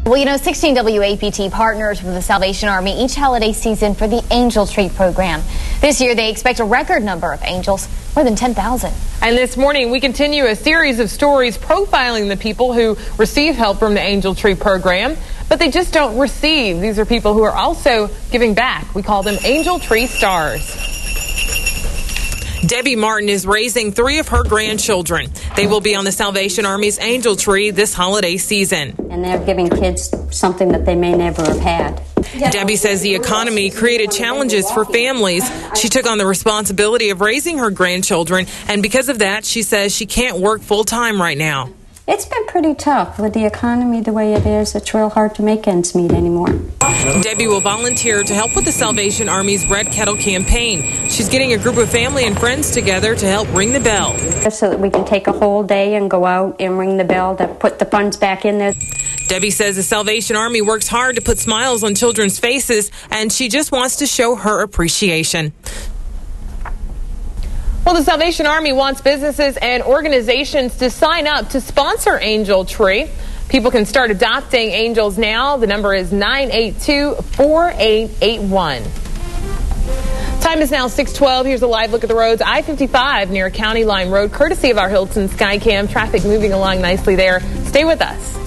Well, you know, 16 WAPT partners with the Salvation Army each holiday season for the Angel Tree program. This year, they expect a record number of angels, more than 10,000. And this morning, we continue a series of stories profiling the people who receive help from the Angel Tree program, but they just don't receive. These are people who are also giving back. We call them Angel Tree Stars. Debbie Martin is raising 3 of her grandchildren. They will be on the Salvation Army's Angel Tree this holiday season. And they're giving kids something that they may never have had. Debbie says the economy created challenges for families. She took on the responsibility of raising her grandchildren, and because of that, she says she can't work full-time right now. It's been pretty tough with the economy the way it is. It's real hard to make ends meet anymore. Debbie will volunteer to help with the Salvation Army's Red Kettle campaign. She's getting a group of family and friends together to help ring the bell. So that we can take a whole day and go out and ring the bell to put the funds back in there. Debbie says the Salvation Army works hard to put smiles on children's faces, and she just wants to show her appreciation. Well, the Salvation Army wants businesses and organizations to sign up to sponsor Angel Tree. People can start adopting angels now. The number is 982-4881. Time is now 6:12. Here's a live look at the roads. I-55 near County Line Road, courtesy of our Hilton Skycam. Traffic moving along nicely there. Stay with us.